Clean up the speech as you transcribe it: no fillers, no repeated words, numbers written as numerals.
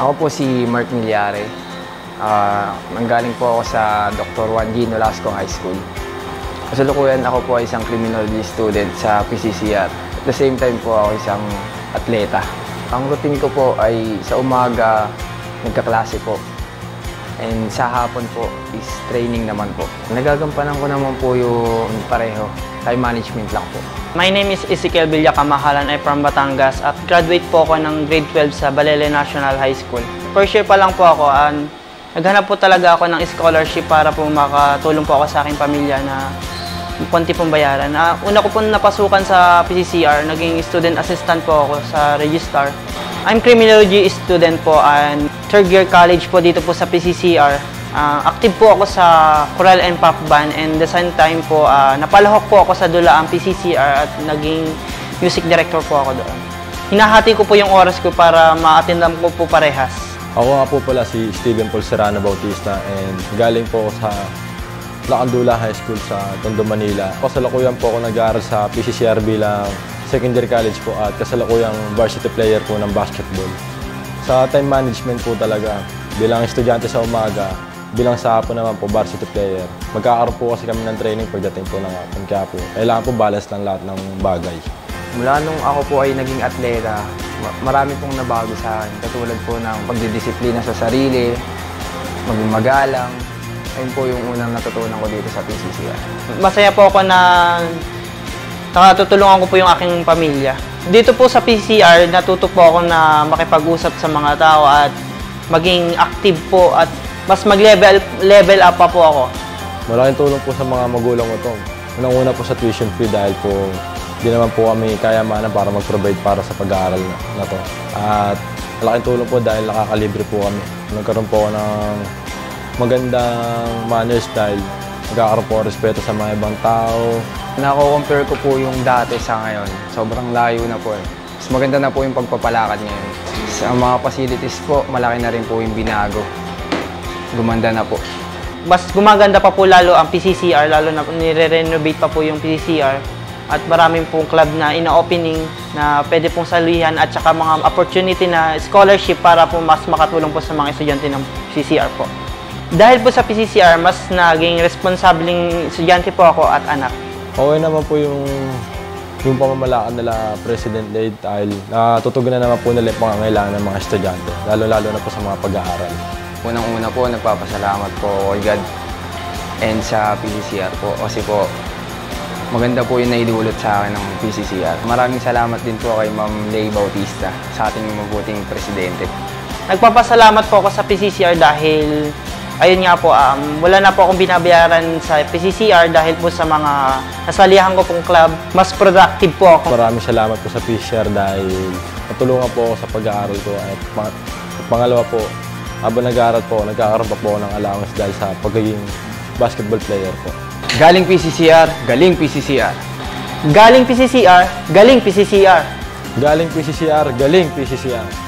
Ako po si Mark Milyare. Nanggaling po ako sa Dr. Juan G. Nolasco High School. Kasalukuyan ako po ay isang criminology student sa PCCR. At the same time po ako isang atleta. Ang routine ko po ay sa umaga, nagkaklase po. And sa hapon po is training naman po. Nagagampanan ko naman po yung pareho. Time management lang po. My name is Ezekiel Villacamahalan. I'm from Batangas at graduate po ako ng grade 12 sa Balele National High School. First year pa lang po ako. Naghanap po talaga ako ng scholarship para po makatulong po ako sa aking pamilya na konti pong bayaran. Una ko po napasukan sa PCCR, naging student assistant po ako sa Registrar. I'm criminology student po and third year college po dito po sa PCCR. Active po ako sa choral and pop band and the same time po napalahok po ako sa Dulaang PCCR at naging music director po ako doon. Hinahati ko po yung oras ko para ma-attendan ko po parehas. Ako nga po pala si Steven Paul Serrano Bautista and galing po ako sa Lacandula High School sa Tondo, Manila. Kasalukuyan po ako nag-aaral sa PCCR bilang secondary college po at kasalukuyang varsity player po ng basketball. Sa time management po talaga, bilang estudyante sa umaga, bilang sa hapon naman po varsity player. Magkakaroon po kasi kami ng training pagdating po ng hapon. Kaya po, kailangan po balance lang lahat ng bagay. Mula nung ako po ay naging atleta, marami pong nabago sa akin. Katulad po ng pagdidisiplina sa sarili, maging magalang. Ayun po yung unang natutunan ko dito sa PCCR. Masaya po ako na nakatutulungan ko po yung aking pamilya. Dito po sa PCCR, natuto po ako na makipag-usap sa mga tao at maging active po at mas mag-level up pa po ako. Malaking tulong po sa mga magulang ko to. Unang-una po sa tuition fee dahil po di naman po kami kayamanan para mag-provide para sa pag-aaral na to. At malaking tulong po dahil nakakalibre po kami. Nagkaroon po ako ng magandang manners dahil nagkakaroon po respeto sa mga ibang tao. Nako-compare ko po yung dati sa ngayon. Sobrang layo na po eh. Mas maganda na po yung pagpapalakad ngayon. Sa mga facilities po, malaki na rin po yung binago. Gumanda na po. Mas gumaganda pa po lalo ang PCCR, lalo na nire-renovate pa po yung PCCR. At maraming pong club na ina-opening na pwede pong saluhan at saka mga opportunity na scholarship para po mas makatulong po sa mga estudyante ng PCCR po. Dahil po sa PCCR, mas naging responsableng estudyante po ako at anak. Okay naman po yung pamamalakad nila President Lade dahil natutugunan naman po nila yung pangangailangan ng mga estudyante, lalo-lalo na po sa mga pag-aaral. Unang-una po, nagpapasalamat po kay God and sa PCCR po kasi po maganda po yung naidulot sa akin ng PCCR. Maraming salamat din po kay Ma'am Lay Bautista sa ating mabuting presidente. Nagpapasalamat po ako sa PCCR dahil ayun nga po, wala na po akong binabayaran sa PCCR dahil po sa mga nasalihan ko pong club. Mas productive po ako. Maraming salamat po sa PCCR dahil natulungan po ako sa pag-aaral ko. At pangalawa po, habang nag-aaral po, nagkakaroon pa po ako ng allowance dahil sa pagiging basketball player po. Galing PCCR, galing PCCR. Galing PCCR, galing PCCR. Galing PCCR, galing PCCR.